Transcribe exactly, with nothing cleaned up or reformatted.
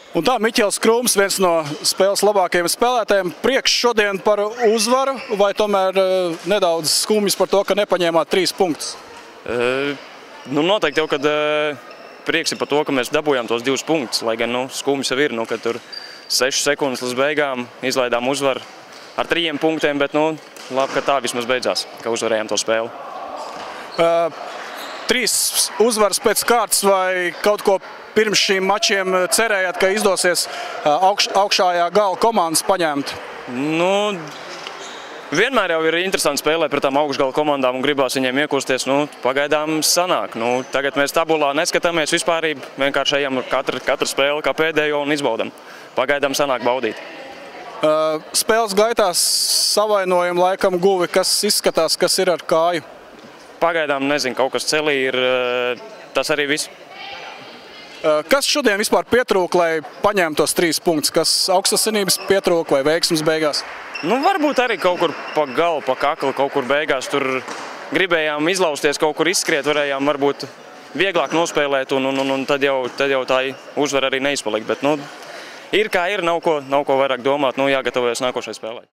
Un tā Miķels Krūms, viens no spēles labākajiem spēlētājiem, priekš šodien par uzvaru, vai tomēr uh, nedaudz skumjas par to, ka nepaņēmāt trīs punktus? Uh, nu, noteikti jau, kad uh, prieks ir par to, ka mēs dabūjām tos divus punktus, lai gan nu, skumjas jau ir, nu, kad tur sešas sekundes līdz beigām izlaidām uzvaru ar trījiem punktiem, bet nu, labi, ka tā vismaz beidzās, ka uzvarējām to spēli. Uh, trīs uzvaras pēc kārtas vai kaut ko pirms šīm mačiem cerējāt, ka izdosies augš, augšājā gala komandas paņemt? Nu, vienmēr jau ir interesanti spēlēt pret tām augšgala komandām un gribās viņiem iekusties. Nu, pagaidām sanāk. Nu, tagad mēs tabulā neskatāmies vispārību, vienkārši ejam katru, katru spēli kā pēdējo un izbaudam. Pagaidām sanāk baudīt. Uh, spēles gaitās savainojumu laikam guvi, kas izskatās, kas ir ar kāju? Pagaidām nezinu, kaut kas celī ir, tas arī viss. Kas šodien vispār pietrūka, lai paņemtu tos trīs punktus? Kas augstasinības pietrūka vai veiksmes beigās? Nu, varbūt arī kaut kur pa galu, pa kaklu, kaut kur beigās. Tur gribējām izlausties, kaut kur izskriet, varējām varbūt vieglāk nospēlēt, un, un, un, un tad, jau, tad jau tā uzvara arī neizpalikt. Bet, nu, ir kā ir, nav ko, nav ko vairāk domāt, nu, jāgatavojas nākošai spēlē.